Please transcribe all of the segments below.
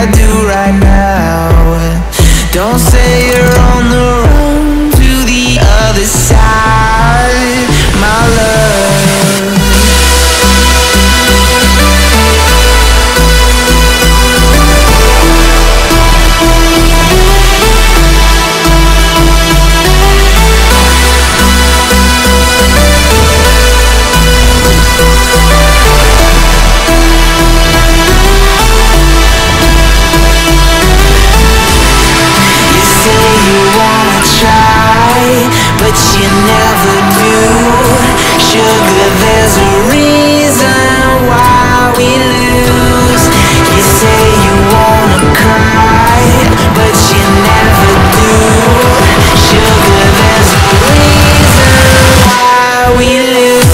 I do right now. Don't say you're on the run to the other side, my love. But you never do. Sugar, there's a reason why we lose. You say you wanna cry, but you never do. Sugar, there's a reason why we lose.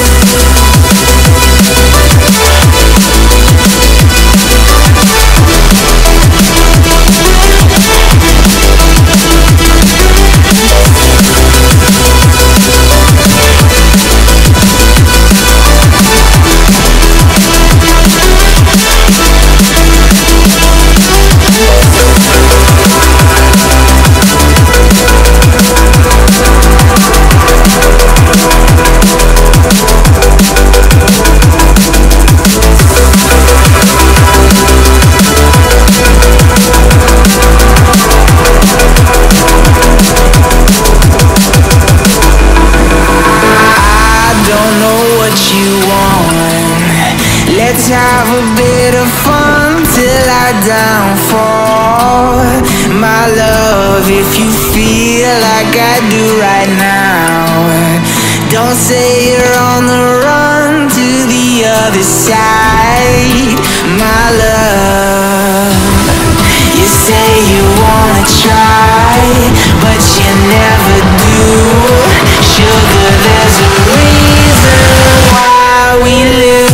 Let's have a bit of fun till I downfall, my love. If you feel like I do right now, don't say you're on the run to the other side, my love. You say you wanna try, but you never do. Sugar, there's a reason why we live.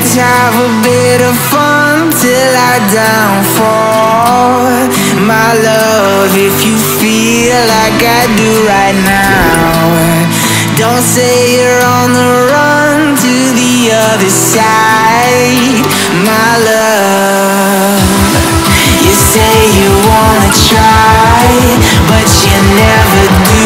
Let's have a bit of fun till I downfall. My love, if you feel like I do right now, don't say you're on the run to the other side. My love, you say you wanna try, but you never do.